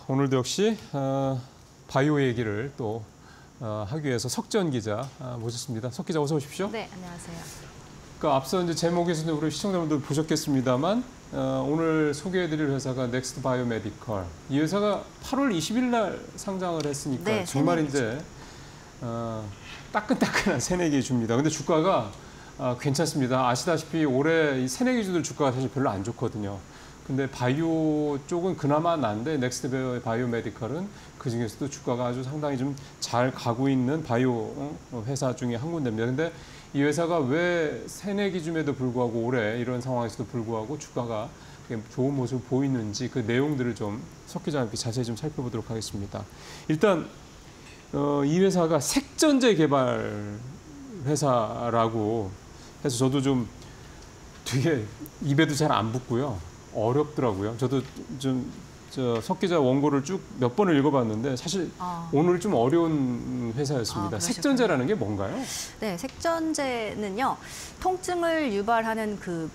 오늘도 역시 바이오 얘기를 또 하기 위해서 석전 기자 모셨습니다. 석 기자 어서 오십시오. 네, 안녕하세요. 그러니까 앞서 이제 제목에서도 우리 시청자분들 보셨겠습니다만 오늘 소개해드릴 회사가 넥스트 바이오메디컬. 이 회사가 8월 20일 날 상장을 했으니까 네, 정말 이제 따끈따끈한 새내기 주입니다. 근데 주가가 괜찮습니다. 아시다시피 올해 이 새내기 주들 주가가 사실 별로 안 좋거든요. 근데 바이오 쪽은 그나마 난데 넥스트 바이오메디컬은 그중에서도 주가가 아주 상당히 좀 잘 가고 있는 바이오 회사 중에 한 군데입니다. 근데 이 회사가 왜 새내기 줌에도 불구하고 올해 이런 상황에서도 불구하고 주가가 좋은 모습을 보이는지 그 내용들을 좀 석 기자와 함께 자세히 좀 살펴보도록 하겠습니다. 일단 이 회사가 색전제 개발 회사라고 해서 저도 좀 되게 입에도 잘 안 붙고요. 어렵더라고요. 저도 좀 석 기자 원고를 쭉 몇 번을 읽어봤는데 사실 오늘 좀 어려운 회사였습니다. 색전제라는 게 뭔가요? 네, 색전제는요. 통증을 유발하는 그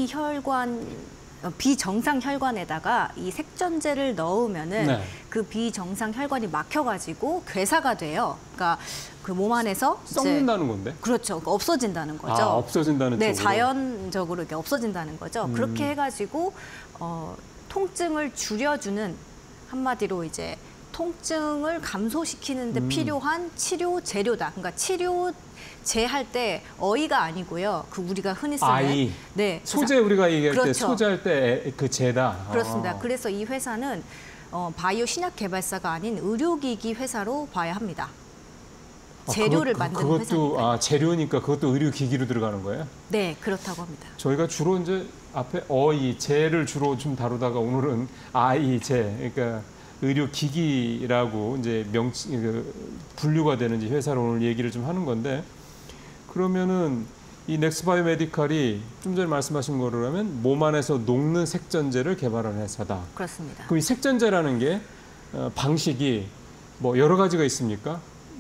비정상 혈관에다가 이 색전제를 넣으면은 네. 그 비정상 혈관이 막혀가지고 괴사가 돼요. 그러니까 그 몸 안에서 썩는다는 건데? 그렇죠. 그러니까 없어진다는 거죠. 없어진다는 네, 쪽으로. 자연적으로 이렇게 없어진다는 거죠. 그렇게 해가지고 통증을 줄여주는 한마디로 이제 통증을 감소시키는 데 필요한 치료 재료다. 그러니까 치료제할 때 어이가 아니고요. 그 우리가 흔히 쓰는 아이. 네, 소재 우리가 얘기할 그렇죠. 때 소재할 때 그 제다. 그렇습니다. 그래서 이 회사는 바이오 신약 개발사가 아닌 의료기기 회사로 봐야 합니다. 재료를 만드는 회사니까요. 재료니까 그것도 의료기기로 들어가는 거예요? 네, 그렇다고 합니다. 저희가 주로 이제 앞에 어이, 제를 주로 좀 다루다가 오늘은 아이, 제, 그러니까 의료기기라고 이제 분류가 되는 이제 회사로 오늘 얘기를 좀 하는 건데 그러면은 이 넥스트 바이오메디컬이 좀 전에 말씀하신 거로 하면 몸 안에서 녹는 색전제를 개발한 회사다. 그렇습니다. 그럼 이 색전제라는 게 방식이 뭐 여러 가지가 있습니까?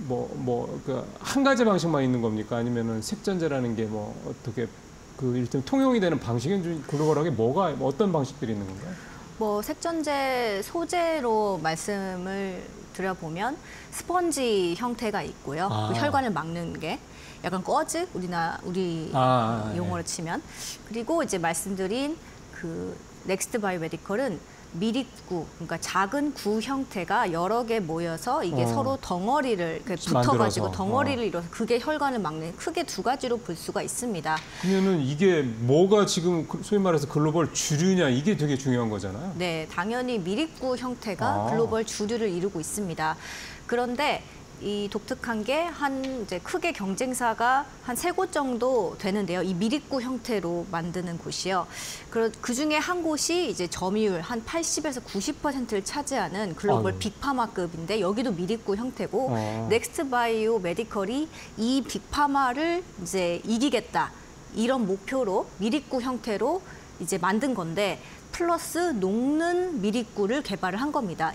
한 가지 방식만 있는 겁니까? 아니면은 색전제라는 게 뭐 어떻게 그 일단 통용이 되는 방식은 좀 글로벌하게 어떤 방식들이 있는 건가요? 뭐 색전제 소재로 말씀을 드려보면 스펀지 형태가 있고요. 그 혈관을 막는 게 약간 꺼즈 우리 용어로 치면 그리고 이제 말씀드린 그 넥스트 바이오메디컬은 미립구, 그러니까 작은 구 형태가 여러 개 모여서 이게 서로 덩어리를 붙어가지고 덩어리를 이뤄서 그게 혈관을 막는 크게 두 가지로 볼 수가 있습니다. 그러면은 이게 뭐가 지금 소위 말해서 글로벌 주류냐 이게 되게 중요한 거잖아요. 네, 당연히 미립구 형태가 글로벌 주류를 이루고 있습니다. 그런데 이 독특한 게 이제 크게 경쟁사가 한 3곳 정도 되는데요. 이 미립구 형태로 만드는 곳이요. 그 중에 한 곳이 이제 점유율 한 80에서 90%를 차지하는 글로벌 빅파마급인데 여기도 미립구 형태고 넥스트 바이오 메디컬이 이 빅파마를 이제 이기겠다. 이런 목표로 미립구 형태로 이제 만든 건데 플러스 녹는 미립구를 개발을 한 겁니다.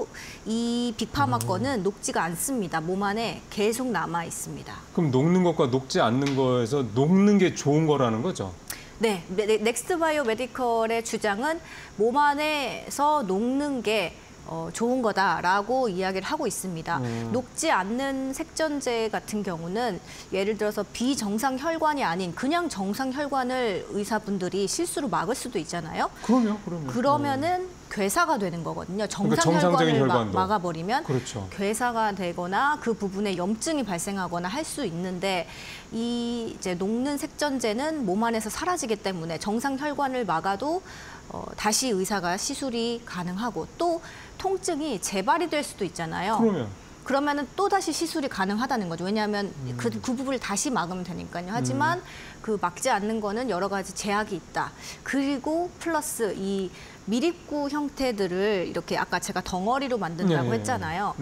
이 빅파마 거는 녹지가 않습니다. 몸 안에 계속 남아 있습니다. 그럼 녹는 것과 녹지 않는 거에서 녹는 게 좋은 거라는 거죠? 네, 넥스트 바이오 메디컬의 주장은 몸 안에서 녹는 게 좋은 거다라고 이야기를 하고 있습니다. 녹지 않는 색전제 같은 경우는 예를 들어서 비정상 혈관이 아닌 그냥 정상 혈관을 의사분들이 실수로 막을 수도 있잖아요. 그럼요. 그러면은 괴사가 되는 거거든요. 정상적인 혈관을 막아버리면 그렇죠. 괴사가 되거나 그 부분에 염증이 발생하거나 할 수 있는데 이 이제 녹는 색전제는 몸 안에서 사라지기 때문에 정상 혈관을 막아도 다시 의사가 시술이 가능하고 또 통증이 재발이 될 수도 있잖아요. 그러면은 또 다시 시술이 가능하다는 거죠. 왜냐하면 그 부분을 다시 막으면 되니까요. 하지만 그 막지 않는 거는 여러 가지 제약이 있다. 그리고 플러스 이 미립구 형태들을 이렇게 아까 제가 덩어리로 만든다고 했잖아요.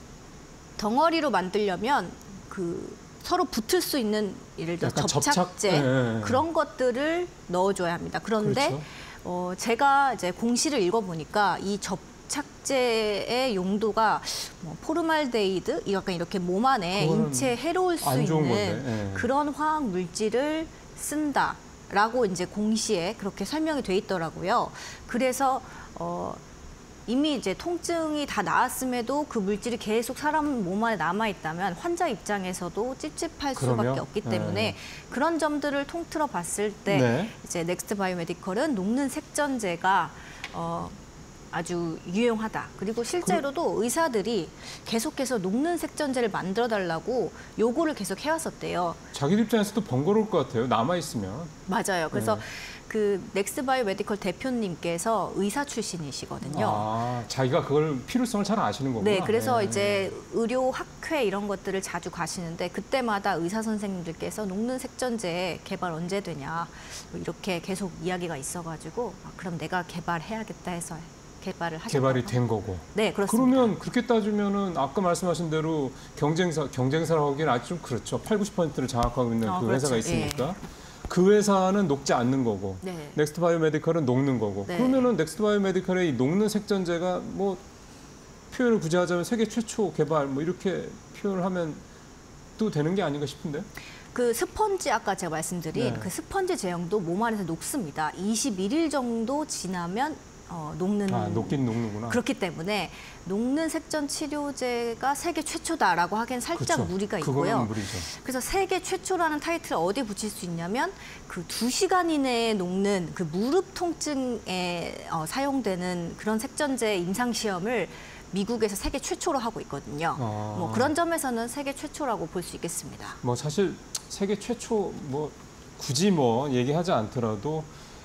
덩어리로 만들려면 서로 붙을 수 있는 예를 들어 접착제 그런 것들을 넣어줘야 합니다. 그런데 제가 이제 공시를 읽어보니까 이 접착제의 용도가 포르말데히드, 약간 이렇게 몸 안에 인체에 해로울 수 있는 그런 화학 물질을 쓴다라고 이제 공시에 그렇게 설명이 돼 있더라고요. 그래서 이미 이제 통증이 다 나았음에도 그 물질이 계속 사람 몸 안에 남아 있다면 환자 입장에서도 찝찝할 수밖에 그럼요. 없기 네. 때문에 그런 점들을 통틀어 봤을 때 네. 이제 넥스트 바이오메디컬은 녹는 색전제가 아주 유용하다. 그리고 실제로도 의사들이 계속해서 녹는 색전제를 만들어 달라고 요구를 계속 해왔었대요. 자기 입장에서도 번거로울 것 같아요. 남아 있으면. 맞아요. 그래서 네. 그 넥스트 바이오메디컬 대표님께서 의사 출신이시거든요. 아, 자기가 그걸 필요성을 잘 아시는 거구나. 네, 그래서 네. 이제 의료 학회 이런 것들을 자주 가시는데 그때마다 의사 선생님들께서 녹는 색전제 개발 언제 되냐 뭐 이렇게 계속 이야기가 있어가지고 그럼 내가 개발해야겠다 해서 개발을 하셨다고. 개발이 된 거고. 네, 그렇습니다. 그러면 그렇게 따지면은 아까 말씀하신 대로 경쟁사라고 하기는 아주 좀 그렇죠. 8, 90%를 장악하고 있는 그 그렇죠. 회사가 있으니까. 그 회사는 녹지 않는 거고, 네. 넥스트 바이오메디컬은 녹는 거고. 네. 그러면은 넥스트 바이오메디컬의 이 녹는 색전제가 뭐 표현을 굳이 하자면 세계 최초 개발 뭐 이렇게 표현을 하면 또 되는 게 아닌가 싶은데. 그 스펀지 아까 제가 말씀드린 네. 그 스펀지 제형도 몸 안에서 녹습니다. 21일 정도 지나면 녹는. 아, 녹긴 녹는구나. 그렇기 때문에 녹는 색전 치료제가 세계 최초다라고 하기엔 살짝 그렇죠. 무리가 있고요. 그거는 무리죠. 그래서 세계 최초라는 타이틀을 어디에 붙일 수 있냐면 그 2시간 이내에 녹는 그 무릎 통증에 사용되는 그런 색전제 임상 시험을 미국에서 세계 최초로 하고 있거든요. 뭐 그런 점에서는 세계 최초라고 볼 수 있겠습니다. 뭐 사실 세계 최초 뭐 굳이 뭐 얘기하지 않더라도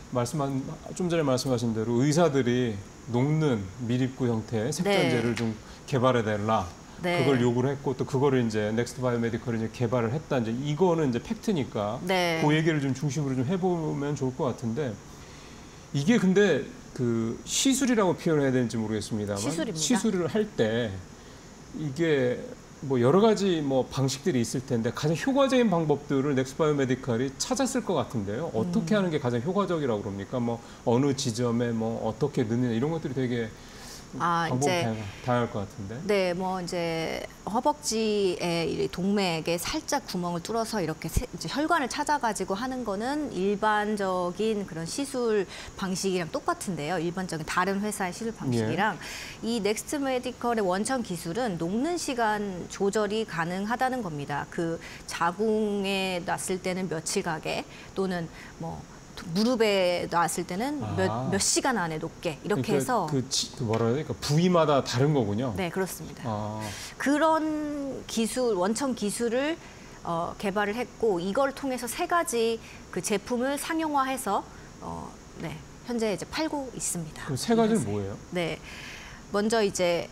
좀 전에 말씀하신 대로 의사들이 녹는 미립구 형태의 색전제를 네. 좀 개발해 달라. 네. 그걸 요구를 했고 또 그거를 이제 넥스트 바이오메디컬이 이제 개발을 했다. 이제 이거는 이제 팩트니까 네. 그 얘기를 좀 중심으로 좀 해보면 좋을 것 같은데 이게 근데 그 시술이라고 표현해야 되는지 모르겠습니다만 시술입니다. 시술을 할 때 이게 뭐 여러 가지 뭐 방식들이 있을 텐데 가장 효과적인 방법들을 넥스트 바이오메디컬이 찾았을 것 같은데요. 어떻게 하는 게 가장 효과적이라고 그럽니까? 뭐 어느 지점에 뭐 어떻게 넣느냐 이런 것들이 되게 방법이 다양할 것 같은데. 네, 뭐 이제 허벅지의 이 동맥에 살짝 구멍을 뚫어서 이렇게 이제 혈관을 찾아가지고 하는 거는 일반적인 그런 시술 방식이랑 똑같은데요. 일반적인 다른 회사의 시술 방식이랑 이 넥스트 메디컬의 원천 기술은 녹는 시간 조절이 가능하다는 겁니다. 그 자궁에 놨을 때는 며칠 가게 또는 뭐 무릎에 놨을 때는 몇 시간 안에 녹게 이렇게 그러니까 해서 그 뭐라 해야 될까 부위마다 다른 거군요. 네, 그렇습니다. 아, 그런 기술, 원천 기술을 개발을 했고 이걸 통해서 3가지 그 제품을 상용화해서 네, 현재 이제 팔고 있습니다. 그럼 3가지는 뭐예요? 네, 먼저 이제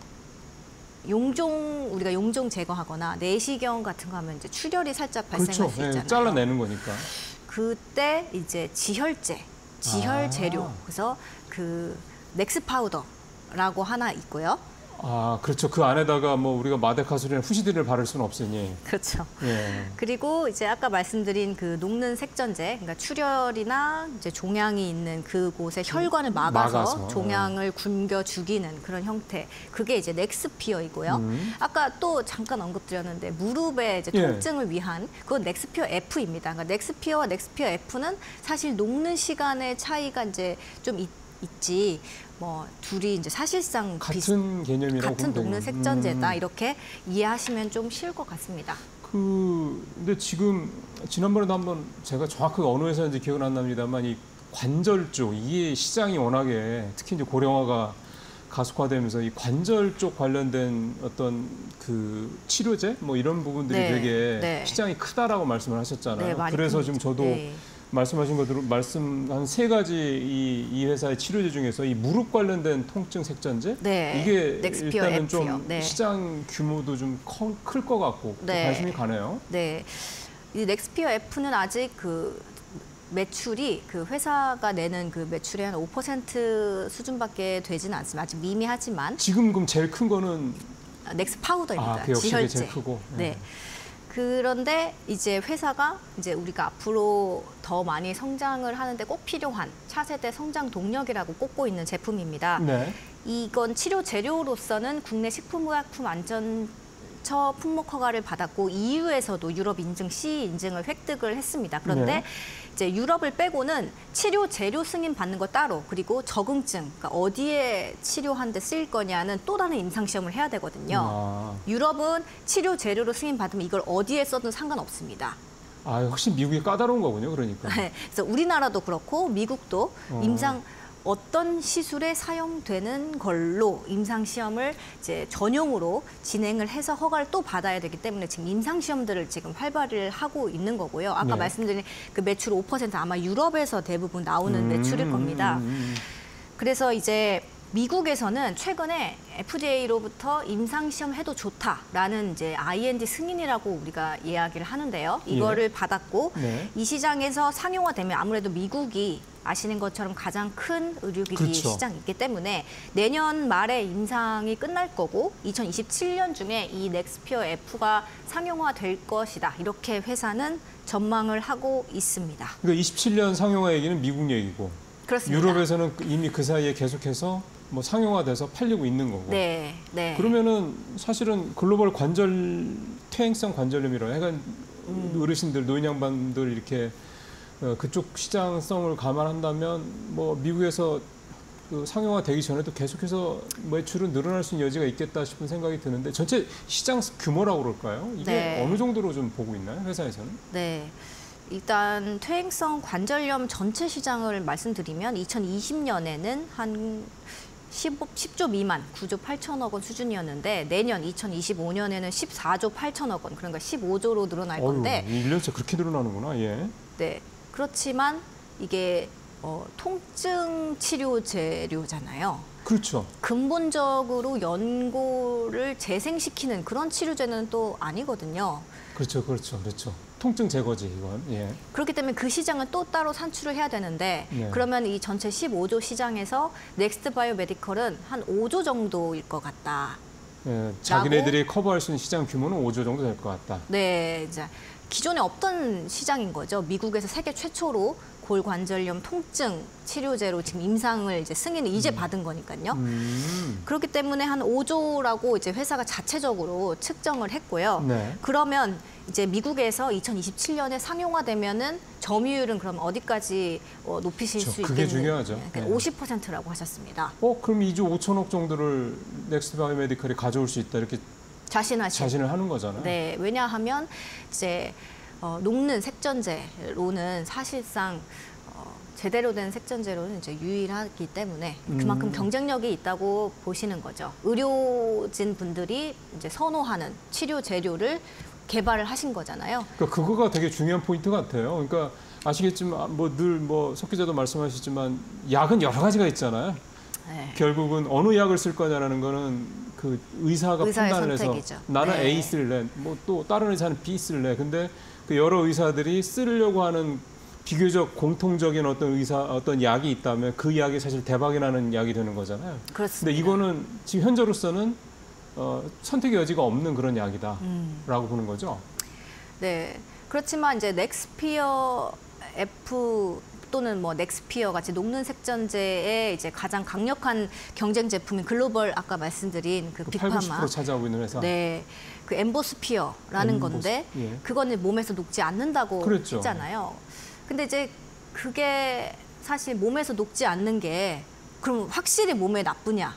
우리가 용종 제거하거나 내시경 같은 거 하면 이제 출혈이 살짝 발생할 그렇죠. 수 있잖아요. 잘라내는 거니까. 그때 이제 지혈 재료. 그래서 그 넥스 파우더라고 하나 있고요. 아, 그렇죠. 그 안에다가 뭐 우리가 마데카솔이나 후시딘을 바를 수는 없으니. 그렇죠. 예. 그리고 이제 아까 말씀드린 그 녹는 색전제, 그러니까 출혈이나 이제 종양이 있는 그곳에 혈관을 막아서 종양을 굶겨 죽이는 그런 형태. 그게 이제 넥스피어이고요. 아까 또 잠깐 언급드렸는데 무릎의 이제 통증을 위한 그건 넥스피어 F입니다. 그러니까 넥스피어와 넥스피어 F는 사실 녹는 시간의 차이가 이제 좀 있지. 뭐 둘이 이제 사실상 같은 개념이라고 같은 녹는 색전제다 이렇게 이해하시면 좀 쉬울 것 같습니다. 근데 지금 지난번에도 한번 제가 정확하게 어느 회사인지 기억은 안 납니다만 이 관절 쪽 이게 시장이 워낙에 특히 이제 고령화가 가속화되면서 이 관절 쪽 관련된 어떤 그 치료제 뭐 이런 부분들이 되게 시장이 크다라고 말씀을 하셨잖아요. 네, 많이 그래서 큽니다. 지금 저도 말씀하신 것대로 한 3가지 이 회사의 치료제 중에서 이 무릎 관련된 통증 색전제 이게 넥스피어 일단은 F요. 좀 시장 규모도 좀 클 것 같고 관심이 가네요. 네, 이 넥스피어 F는 아직 그 매출이 그 회사가 내는 그 매출의 한 5% 수준밖에 되지는 않습니다. 아직 미미하지만 지금 그럼 제일 큰 거는 넥스 파우더입니다. 그 역시 지혈제. 제일 크고. 네. 그런데 이제 회사가 이제 우리가 앞으로 더 많이 성장을 하는데 꼭 필요한 차세대 성장 동력이라고 꼽고 있는 제품입니다. 네. 이건 치료 재료로서는 국내 식품의약품 안전 근처 품목 허가를 받았고 EU에서도 유럽 인증 C 인증을 획득을 했습니다. 그런데 네. 이제 유럽을 빼고는 치료 재료 승인 받는 거 따로, 그리고 적응증, 그러니까 어디에 치료하는데 쓰일 거냐는 또 다른 임상 시험을 해야 되거든요. 아, 유럽은 치료 재료로 승인 받으면 이걸 어디에 써도 상관없습니다. 확실히 미국이 까다로운 거군요. 그러니까. 네, 그래서 우리나라도 그렇고 미국도 어. 임상 어떤 시술에 사용되는 걸로 임상 시험을 이제 전용으로 진행을 해서 허가를 또 받아야 되기 때문에 지금 임상 시험들을 지금 활발히 하고 있는 거고요. 아까 네. 말씀드린 그 매출 5% 아마 유럽에서 대부분 나오는 매출일 겁니다. 그래서 이제 미국에서는 최근에 FDA로부터 임상 시험 해도 좋다라는 이제 IND 승인이라고 우리가 이야기를 하는데요. 이거를 받았고 네. 이 시장에서 상용화되면 아무래도 미국이 아시는 것처럼 가장 큰 의료기기 그렇죠. 시장이기 때문에 내년 말에 임상이 끝날 거고 2027년 중에 이 넥스피어 F가 상용화될 것이다. 이렇게 회사는 전망을 하고 있습니다. 그러니까 27년 상용화 얘기는 미국 얘기고 그렇습니다. 유럽에서는 이미 그 사이에 계속해서 뭐 상용화돼서 팔리고 있는 거고. 네, 네. 그러면은 사실은 글로벌 퇴행성 관절염이라 해가 어르신들, 노인 양반들 이렇게 그쪽 시장성을 감안한다면 뭐 미국에서 그 상용화 되기 전에도 계속해서 매출은 늘어날 수 있는 여지가 있겠다 싶은 생각이 드는데 전체 시장 규모라고 그럴까요? 이게 네. 어느 정도로 좀 보고 있나요? 회사에서는? 네. 일단 퇴행성 관절염 전체 시장을 말씀드리면 2020년에는 한 10조 미만 9조 8천억 원 수준이었는데 내년 2025년에는 14조 8천억 원, 그러니까 15조로 늘어날 건데 1년째 그렇게 늘어나는구나. 예. 네. 그렇지만 이게 통증 치료 재료잖아요. 그렇죠. 근본적으로 연고를 재생시키는 그런 치료제는 또 아니거든요. 그렇죠. 통증 제거지 이건. 예. 그렇기 때문에 그 시장은 또 따로 산출을 해야 되는데 네. 그러면 이 전체 15조 시장에서 넥스트 바이오 메디컬은 한 5조 정도일 것 같다. 예, 자기네들이 커버할 수 있는 시장 규모는 5조 정도 될 것 같다. 네, 이제 기존에 없던 시장인 거죠. 미국에서 세계 최초로 골관절염 통증 치료제로 지금 임상을 이제 승인을 이제 받은 거니까요. 그렇기 때문에 한 5조라고 이제 회사가 자체적으로 측정을 했고요. 네. 그러면 이제 미국에서 2027년에 상용화되면은 점유율은 그럼 어디까지 높이실 그렇죠. 수 그게 있겠느냐. 중요하죠. 네. 50%라고 하셨습니다. 그럼 2조 5천억 정도를 넥스트 바이오메디컬이 가져올 수 있다 이렇게 자신을 하는 거잖아요. 네, 왜냐하면 이제 녹는 색전제로는 사실상 제대로 된 색전제로는 이제 유일하기 때문에 그만큼 경쟁력이 있다고 보시는 거죠. 의료진 분들이 이제 선호하는 치료 재료를 개발을 하신 거잖아요. 그러니까 그거가 되게 중요한 포인트 같아요. 그러니까 아시겠지만 석 기자도 말씀하셨지만 약은 여러 가지가 있잖아요. 네. 결국은 어느 약을 쓸 거냐라는 거는 그 의사가 의사의 판단을 해서 선택이죠. 나는 네. A 쓸래, 뭐 또 다른 의사는 B 쓸래. 근데 그 여러 의사들이 쓰려고 하는 비교적 공통적인 어떤 약이 있다면 그 약이 사실 대박이 나는 약이 되는 거잖아요. 그렇습니다. 근데 이거는 지금 현재로서는 선택의 여지가 없는 그런 약이다라고 보는 거죠. 네. 그렇지만 이제 넥스피어 F 또는 뭐 넥스피어 같이 녹는 색전제의 이제 가장 강력한 경쟁 제품인 글로벌 아까 말씀드린 그 빅파마 80% 차지하고 있는 회사. 네. 그 엠보스피어라는 건데 예. 그거는 몸에서 녹지 않는다고 그랬죠. 했잖아요. 근데 이제 그게 사실 몸에서 녹지 않는 게 그럼 확실히 몸에 나쁘냐?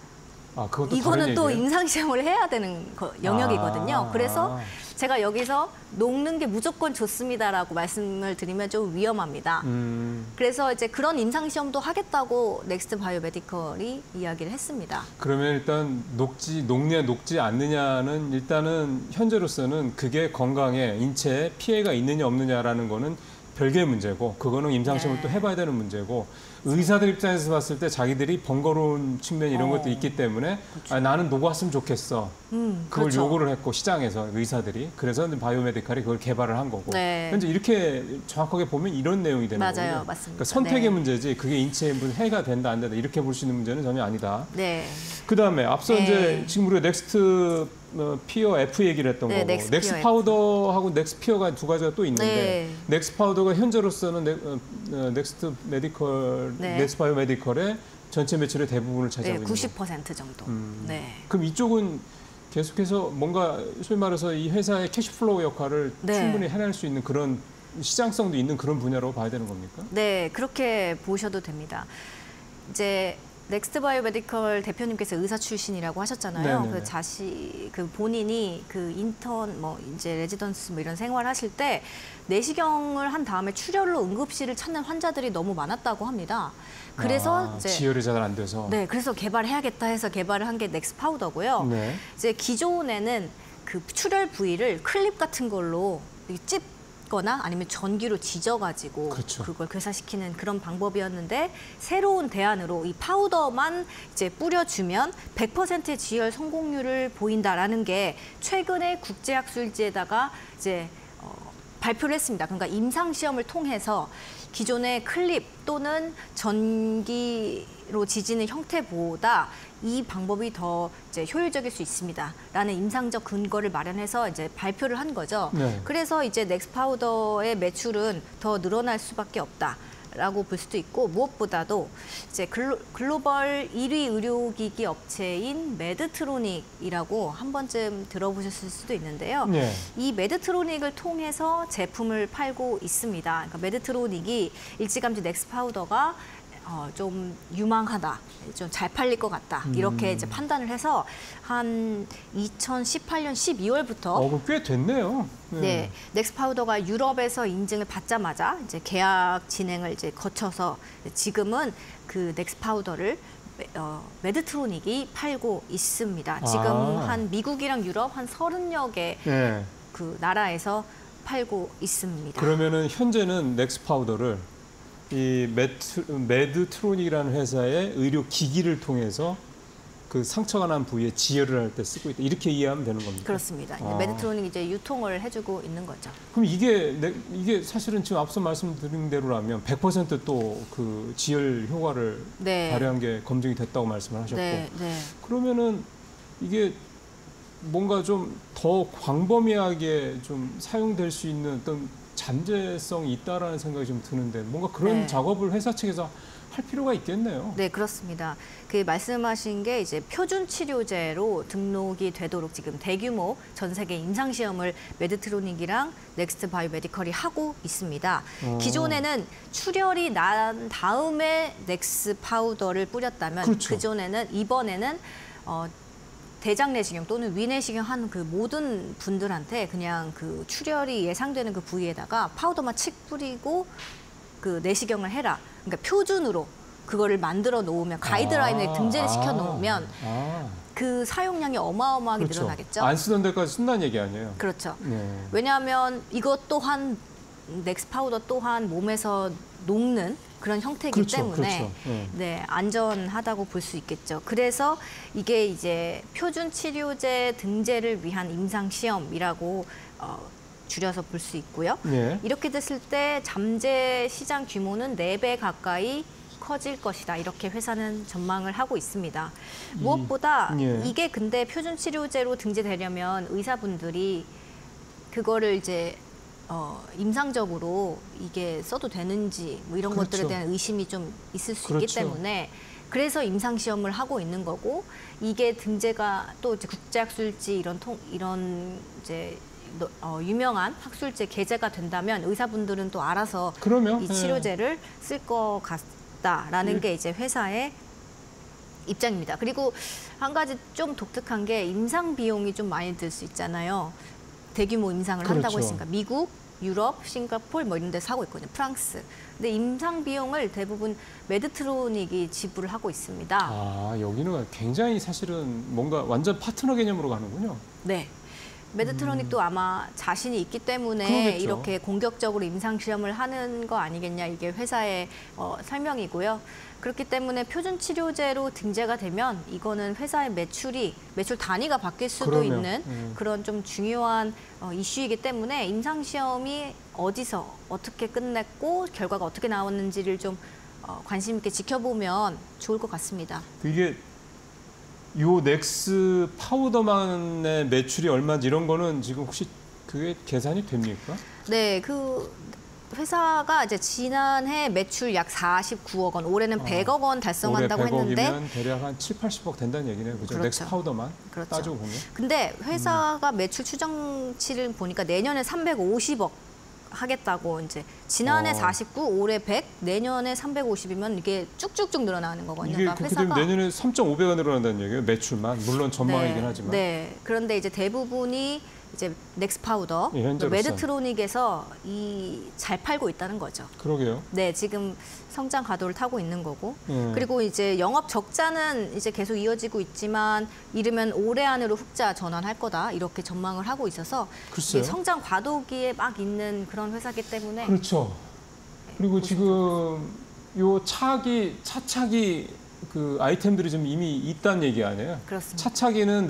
그것도 이거는 다른 또 얘기예요? 임상 시험을 해야 되는 영역이거든요. 그래서 아. 제가 여기서 녹는 게 무조건 좋습니다라고 말씀을 드리면 좀 위험합니다. 그래서 이제 그런 임상 시험도 하겠다고 넥스트 바이오 메디컬이 이야기를 했습니다. 그러면 일단 녹냐 녹지 않느냐는 일단은 현재로서는 그게 건강에 인체에 피해가 있느냐 없느냐라는 거는 별개의 문제고 그거는 임상시험을 네. 또 해봐야 되는 문제고 의사들 입장에서 봤을 때 자기들이 번거로운 측면 이런 것도 있기 때문에 나는 녹았으면 좋겠어. 그걸 그렇죠. 요구를 했고 시장에서 의사들이 그래서 바이오메디칼이 그걸 개발을 한 거고 네. 현재 이렇게 정확하게 보면 이런 내용이 되는 맞아요. 거예요. 맞습니다. 그러니까 선택의 네. 문제지 그게 인체에 무슨 해가 된다 안 된다 이렇게 볼 수 있는 문제는 전혀 아니다. 네. 그다음에 앞서 네. 이제 지금 우리가 넥스트 피어 F 얘기를 했던 네, 거고 넥스 넥스 피어 파우더하고 넥스 피어가 두 가지가 또 있는데 네. 넥스 파우더가 현재로서는 넥스트 메디컬 네. 넥스 바이오 메디컬의 전체 매출의 대부분을 네, 차지하고 있는 거고 90% 정도. 네. 그럼 이쪽은 계속해서 뭔가 소위 말해서 이 회사의 캐시플로우 역할을 네. 충분히 해낼 수 있는 그런 시장성도 있는 그런 분야로 봐야 되는 겁니까? 네, 그렇게 보셔도 됩니다. 이제 넥스트 바이오메디컬 대표님께서 의사 출신이라고 하셨잖아요. 네네네. 그 본인이 그 인턴 뭐 이제 레지던스 뭐 이런 생활하실 때 내시경을 한 다음에 출혈로 응급실을 찾는 환자들이 너무 많았다고 합니다. 그래서 이제 지혈이 잘 안 돼서. 네, 그래서 개발해야겠다 해서 개발을 한 게 넥스 파우더고요. 네. 이제 기존에는 그 출혈 부위를 클립 같은 걸로 찝거나 아니면 전기로 지져가지고 그렇죠. 그걸 괴사시키는 그런 방법이었는데 새로운 대안으로 이 파우더만 이제 뿌려주면 100%의 지혈 성공률을 보인다라는 게 최근에 국제학술지에다가 이제 발표를 했습니다. 그러니까 임상 시험을 통해서 기존의 클립 또는 전기로 지지는 형태보다 이 방법이 더 이제 효율적일 수 있습니다라는 임상적 근거를 마련해서 이제 발표를 한 거죠. 네. 그래서 이제 넥스 파우더의 매출은 더 늘어날 수밖에 없다라고 볼 수도 있고 무엇보다도 이제 글로벌 1위 의료기기 업체인 메드트로닉이라고 한 번쯤 들어보셨을 수도 있는데요. 네. 이 메드트로닉을 통해서 제품을 팔고 있습니다. 그러니까 메드트로닉이 일찌감치 넥스 파우더가 좀 유망하다, 좀 잘 팔릴 것 같다 이렇게 이제 판단을 해서 한 2018년 12월부터 그럼 꽤 됐네요. 네, 넥스 파우더가 유럽에서 인증을 받자마자 이제 계약 진행을 이제 거쳐서 지금은 그 넥스 파우더를 메드트로닉이 팔고 있습니다. 지금 한 미국이랑 유럽 한 30여 개 네. 그 나라에서 팔고 있습니다. 그러면은 현재는 넥스 파우더를 이 메드트로닉이라는 회사의 의료 기기를 통해서 그 상처가 난 부위에 지혈을 할 때 쓰고 있다. 이렇게 이해하면 되는 겁니까? 그렇습니다. 메드트로닉이 이제 유통을 해주고 있는 거죠. 그럼 이게 사실은 지금 앞서 말씀드린 대로라면 100% 또 그 지혈 효과를 네. 발휘한 게 검증이 됐다고 말씀을 하셨고, 네, 네. 그러면은 이게 뭔가 좀 더 광범위하게 좀 사용될 수 있는 어떤 잠재성이 있다라는 생각이 좀 드는데 뭔가 그런 네. 작업을 회사 측에서 할 필요가 있겠네요. 네, 그렇습니다. 그 말씀하신 게 이제 표준 치료제로 등록이 되도록 지금 대규모 전 세계 임상 시험을 메드트로닉이랑 넥스트 바이오메디컬이 하고 있습니다. 기존에는 출혈이 난 다음에 넥스 파우더를 뿌렸다면 그렇죠. 이번에는 대장 내시경 또는 위 내시경 한 그 모든 분들한테 그냥 그 출혈이 예상되는 그 부위에다가 파우더만 칙 뿌리고 그 내시경을 해라. 그러니까 표준으로 그거를 만들어 놓으면 가이드라인에 등재를 시켜 놓으면 그 사용량이 어마어마하게 그렇죠. 늘어나겠죠. 안 쓰던 데까지 쓴다는 얘기 아니에요. 그렇죠. 네. 왜냐하면 이것 또한 넥스 파우더 또한 몸에서 녹는 그런 형태이기 그렇죠, 때문에 그렇죠. 네, 안전하다고 볼 수 있겠죠. 그래서 이게 이제 표준 치료제 등재를 위한 임상 시험이라고 줄여서 볼 수 있고요. 네. 이렇게 됐을 때 잠재 시장 규모는 4배 가까이 커질 것이다. 이렇게 회사는 전망을 하고 있습니다. 무엇보다 예. 이게 근데 표준 치료제로 등재되려면 의사분들이 그거를 이제 임상적으로 이게 써도 되는지 뭐 이런 그렇죠. 것들에 대한 의심이 좀 있을 수 그렇죠. 있기 때문에 그래서 임상 시험을 하고 있는 거고 이게 등재가 또 이제 국제학술지 이런 이제 유명한 학술지 게재가 된다면 의사분들은 또 알아서 그러면 이 치료제를 쓸 것 같다라는 게 이제 회사의 입장입니다. 그리고 한 가지 좀 독특한 게 임상 비용이 좀 많이 들 수 있잖아요. 대규모 임상을 그렇죠. 한다고 했으니까 미국, 유럽, 싱가포르 뭐 이런 데서 하고 있거든요. 프랑스. 근데 임상 비용을 대부분 메드트로닉이 지불을 하고 있습니다. 여기는 굉장히 사실은 뭔가 완전 파트너 개념으로 가는군요. 네. 메드트로닉도 아마 자신이 있기 때문에 그러겠죠. 이렇게 공격적으로 임상 시험을 하는 거 아니겠냐 이게 회사의 설명이고요. 그렇기 때문에 표준 치료제로 등재가 되면 이거는 회사의 매출 단위가 바뀔 수도 있는 그런 좀 중요한 이슈이기 때문에 임상 시험이 어디서 어떻게 끝냈고 결과가 어떻게 나왔는지를 좀 관심 있게 지켜보면 좋을 것 같습니다. 이게 요 넥스 파우더만의 매출이 얼마인지 이런 거는 지금 혹시 그게 계산이 됩니까? 네, 회사가 이제 지난해 매출 약 49억 원, 올해는 100억 원 달성한다고 올해 100억이면 했는데 대략 한 7, 80억 된다는 얘기네요. 그죠? 그렇죠. 넥스 파우더만 그렇죠. 따지고 보면. 근데 회사가 매출 추정치를 보니까 내년에 350억 하겠다고 이제 지난해 49, 올해 100, 내년에 350이면 이게 쭉쭉쭉 늘어나는 거거든요. 이게 그렇게 되면 내년에 3.5배가 늘어난다는 얘기예요. 매출만. 물론 전망이긴 하지만. 네. 그런데 이제 대부분이 이제 넥스 파우더, 예, 현재로선. 메드트로닉에서 잘 팔고 있다는 거죠. 그러게요. 네, 지금 성장 가도를 타고 있는 거고. 예. 그리고 이제 영업 적자는 이제 계속 이어지고 있지만 이르면 올해 안으로 흑자 전환할 거다 이렇게 전망을 하고 있어서 글쎄요. 이게 성장 과도기에 막 있는 그런 회사기 때문에 그렇죠. 그리고 지금 요 차차기 그 아이템들이 좀 이미 있다는 얘기 아니에요? 그렇습니다. 차차기는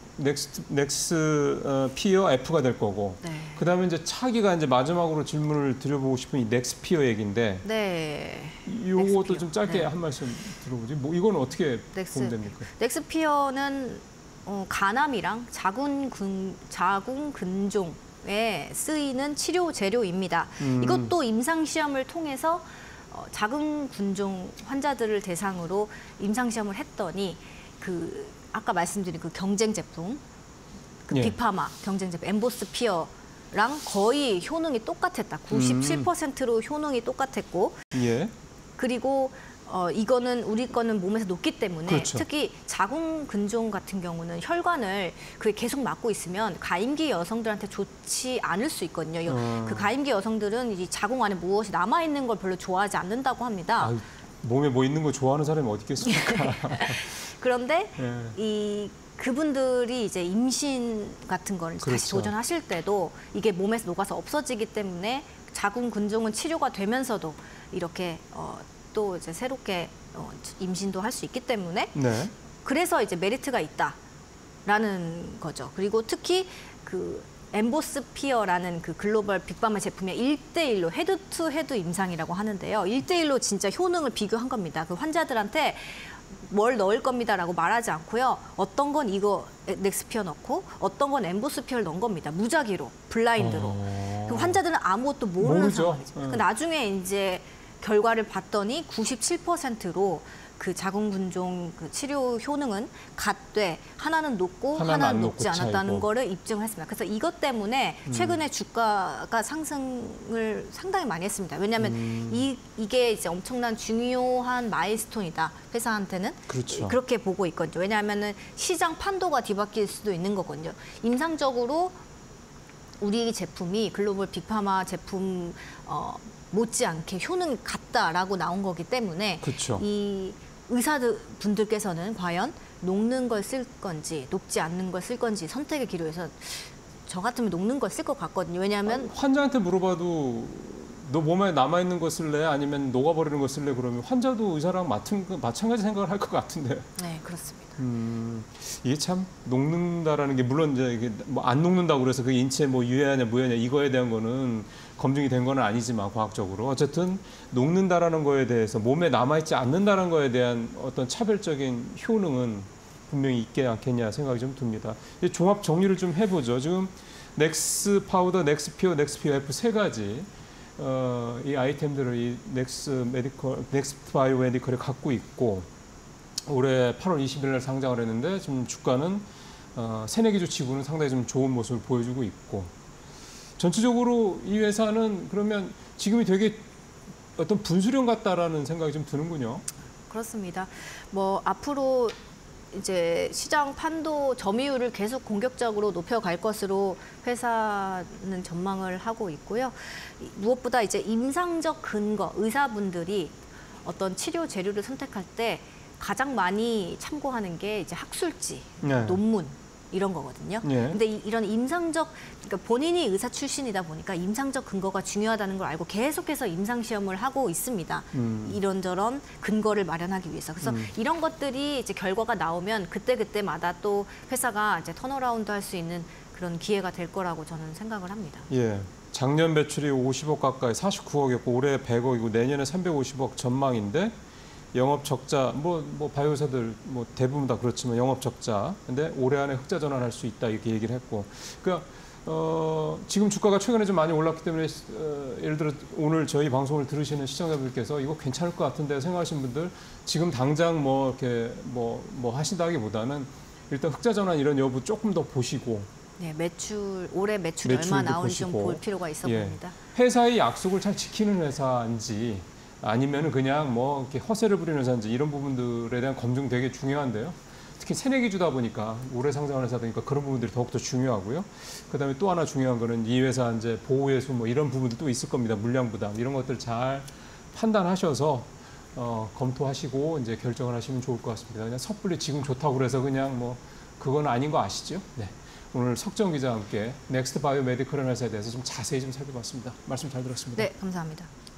넥스 피어 F가 될 거고. 네. 그다음에 이제 차기가 이제 마지막으로 질문을 드려보고 싶은 이 넥스 피어 얘기인데. 네. 요것도 넥스피어. 좀 짧게 네. 한 말씀 들어보지. 뭐 이거는 어떻게 보면 됩니까? 넥스피어는 간암이랑 자궁근종에 쓰이는 치료 재료입니다. 이것도 임상 시험을 통해서 자궁근종 환자들을 대상으로 임상 시험을 했더니 그 아까 말씀드린 그 경쟁 제품, 그 예. 빅파마 경쟁 제품 엠보스피어랑 거의 효능이 똑같았다. 97%로 효능이 똑같았고, 예. 그리고 이거는 우리 거는 몸에서 녹기 때문에 그렇죠. 특히 자궁근종 같은 경우는 혈관을 그게 계속 막고 있으면 가임기 여성들한테 좋지 않을 수 있거든요. 그 가임기 여성들은 이 자궁 안에 무엇이 남아 있는 걸 별로 좋아하지 않는다고 합니다. 아유, 몸에 뭐 있는 거 좋아하는 사람이 어디 있겠습니까? 그런데 예. 그분들이 이제 임신 같은 걸 그렇죠. 다시 도전하실 때도 이게 몸에서 녹아서 없어지기 때문에 자궁근종은 치료가 되면서도 이렇게 또 이제 새롭게 임신도 할 수 있기 때문에 네. 그래서 이제 메리트가 있다라는 거죠. 그리고 특히 그 엠보스피어라는 그 글로벌 빅파마 제품의 1대1로 헤드-투-헤드 임상이라고 하는데요. 1대1로 진짜 효능을 비교한 겁니다. 그 환자들한테 뭘 넣을 겁니다라고 말하지 않고요. 어떤 건 이거 넥스피어 넣고 어떤 건 엠보스피어를 넣은 겁니다. 무작위로, 블라인드로. 그 환자들은 아무것도 모르는 모르죠. 상황이죠. 그 나중에 이제 결과를 봤더니 97%로 그 자궁근종 그 치료 효능은 같되 하나는 높고 하나는 높지 않았다는 차이고. 거를 입증을 했습니다. 그래서 이것 때문에 최근에 주가가 상승을 상당히 많이 했습니다. 왜냐하면 이게 이제 엄청난 중요한 마일스톤이다. 회사한테는 그렇죠. 그렇게 보고 있거든요. 왜냐하면은 시장 판도가 뒤바뀔 수도 있는 거거든요. 임상적으로 우리 제품이 글로벌 빅파마 제품 못지않게 효능이 같다라고 나온 거기 때문에 그렇죠. 이 의사분들께서는 과연 녹는 걸 쓸 건지 녹지 않는 걸 쓸 건지 선택의 기로에서 저 같으면 녹는 걸 쓸 것 같거든요. 왜냐하면 환자한테 물어봐도 너 몸에 남아있는 거 쓸래? 아니면 녹아버리는 거 쓸래? 그러면 환자도 의사랑 마찬가지 생각을 할 것 같은데. 네, 그렇습니다. 이게 참 녹는다라는 게 물론 이제 이게 뭐 안 녹는다고 그래서 그 인체에 뭐 유해하냐 무해하냐 이거에 대한 거는 검증이 된 건 아니지만 과학적으로 어쨌든 녹는다라는 거에 대해서 몸에 남아있지 않는다는 거에 대한 어떤 차별적인 효능은 분명히 있지 않겠냐 생각이 좀 듭니다. 이제 종합 정리를 좀 해보죠. 지금 넥스 파우더, 넥스피어, 넥스피어 F 세 가지 이 아이템들을 이 넥스 바이오 메디컬이 갖고 있고 올해 8월 20일 날 상장을 했는데 지금 주가는 새내기주 치고는 상당히 좀 좋은 모습을 보여주고 있고 전체적으로 이 회사는 그러면 지금이 되게 어떤 분수령 같다라는 생각이 좀 드는군요. 그렇습니다. 뭐 앞으로 이제 시장 판도 점유율을 계속 공격적으로 높여갈 것으로 회사는 전망을 하고 있고요. 무엇보다 이제 임상적 근거, 의사분들이 어떤 치료 재료를 선택할 때 가장 많이 참고하는 게 이제 학술지, 네. 논문 이런 거거든요. 네. 근데 이런 임상적, 그러니까 본인이 의사 출신이다 보니까 임상적 근거가 중요하다는 걸 알고 계속해서 임상 시험을 하고 있습니다. 이런저런 근거를 마련하기 위해서. 그래서 이런 것들이 이제 결과가 나오면 그때마다 또 회사가 이제 턴어라운드 할 수 있는 그런 기회가 될 거라고 저는 생각을 합니다. 예. 작년 매출이 50억 가까이 49억이었고 올해 100억이고 내년에 350억 전망인데 영업 적자 뭐 바이오사들 뭐 대부분 다 그렇지만 영업 적자 근데 올해 안에 흑자 전환할 수 있다 이렇게 얘기를 했고 그러니까 지금 주가가 최근에 좀 많이 올랐기 때문에 예를 들어 오늘 저희 방송을 들으시는 시청자분들께서 이거 괜찮을 것 같은데 생각하시는 분들 지금 당장 뭐 이렇게 뭐 하신다기보다는 일단 흑자 전환 이런 여부 조금 더 보시고 네, 올해 매출이 얼마 나온지 좀 볼 필요가 있어 보입니다. 회사의 약속을 잘 지키는 회사인지 아니면 그냥 뭐 이렇게 허세를 부리는 회사인지 이런 부분들에 대한 검증 되게 중요한데요. 특히 새내기주다 보니까 오래 상장하는 회사니까 그런 부분들이 더욱더 중요하고요. 그다음에 또 하나 중요한 거는 이 회사 이제 보호회수 뭐 이런 부분도 또 있을 겁니다. 물량 부담 이런 것들 잘 판단하셔서 검토하시고 이제 결정을 하시면 좋을 것 같습니다. 그냥 섣불리 지금 좋다고 그래서 그냥 뭐 그건 아닌 거 아시죠? 네. 오늘 석정 기자와 함께 넥스트 바이오 메디컬이라는 회사에 대해서 좀 자세히 좀 살펴봤습니다. 말씀 잘 들었습니다. 네, 감사합니다.